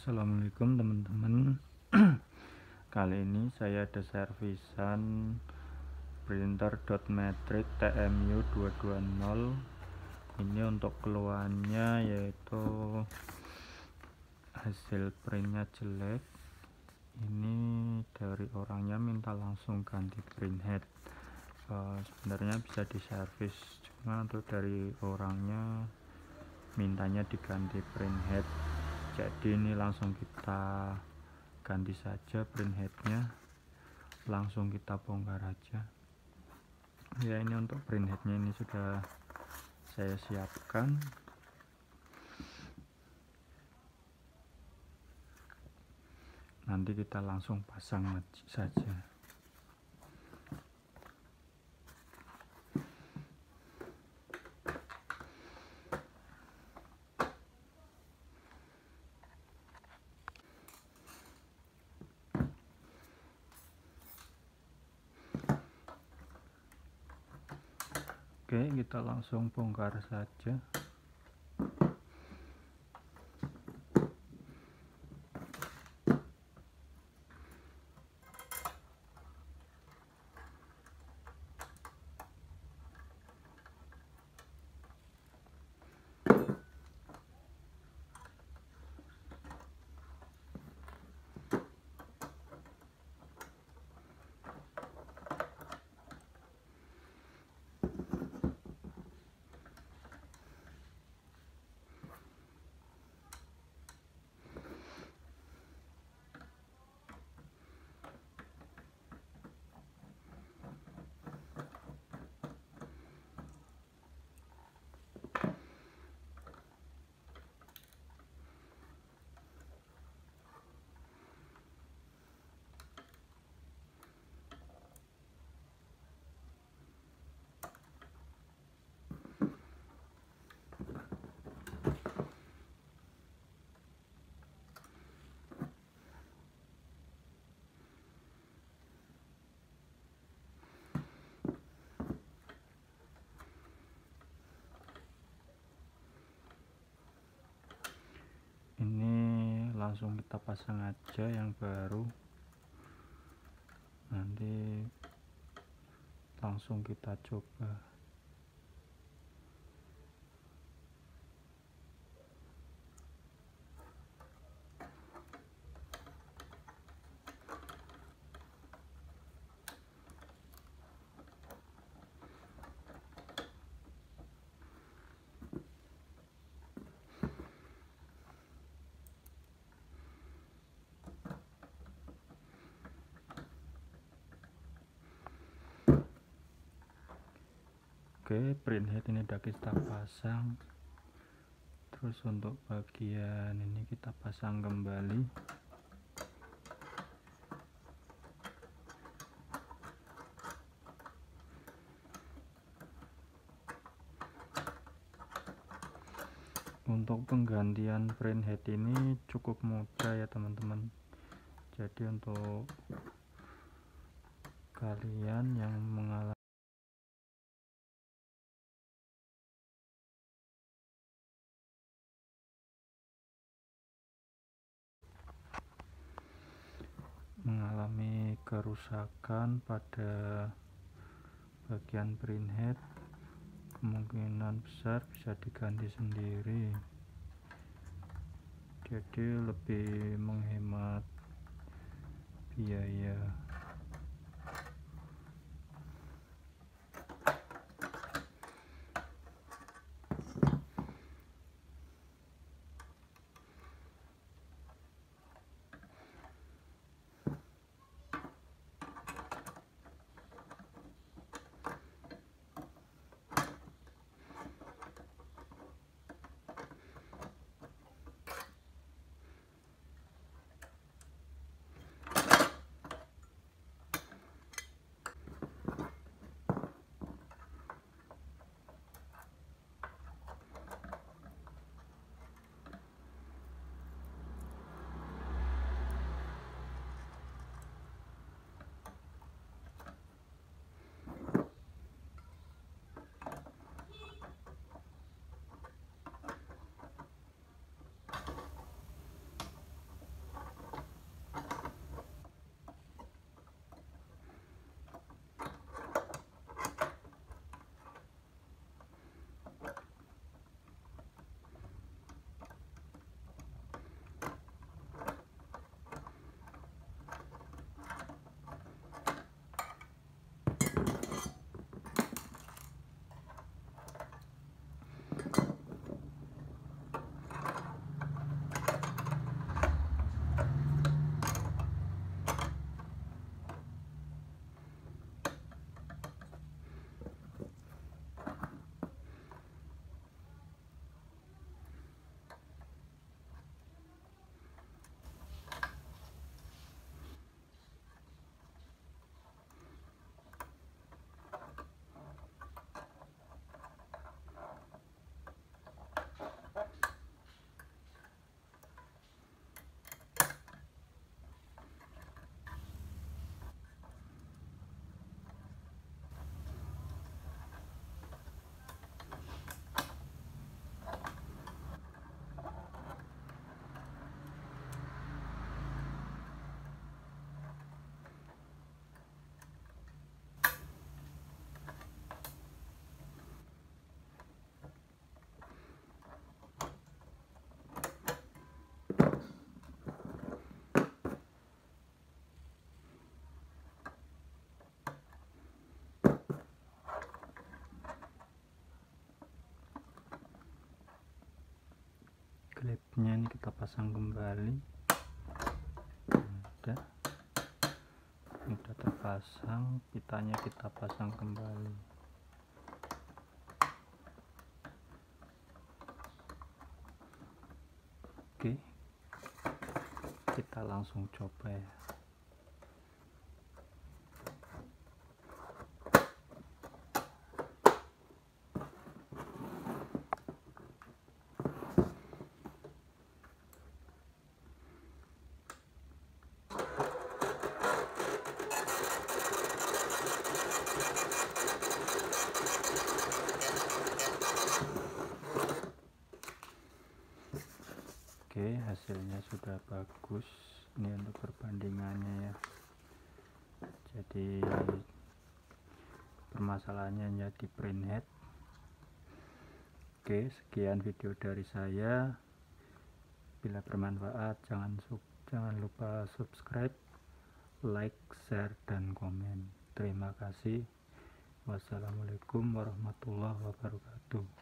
Assalamualaikum teman-teman. Kali ini saya ada servisan printer dot matrix TMU 220. Ini untuk keluhannya yaitu hasil printnya jelek. Ini dari orangnya minta langsung ganti printhead. Sebenarnya bisa diservis, cuma untuk dari orangnya mintanya diganti printhead. Jadi ini langsung kita ganti saja printheadnya, langsung kita bongkar aja ya. Ini untuk printheadnya ini sudah saya siapkan. Nanti kita langsung pasang saja. Oke, kita langsung bongkar saja. Ini langsung kita pasang aja yang baru, nanti langsung kita coba. Oke, printhead ini udah kita pasang. Terus untuk bagian ini kita pasang kembali. Untuk penggantian printhead ini cukup mudah ya teman-teman. Jadi untuk kalian yang mengalami kerusakan pada bagian printhead, kemungkinan besar bisa diganti sendiri. Jadi lebih menghemat biaya. headnya ini kita pasang kembali. Udah terpasang, pitanya kita pasang kembali. Oke, kita langsung coba ya. Oke, hasilnya sudah bagus. Ini untuk perbandingannya ya. Jadi permasalahannya ya di print head. Oke, sekian video dari saya. Bila bermanfaat, jangan lupa subscribe, like, share, dan komen. Terima kasih. Wassalamualaikum warahmatullahi wabarakatuh.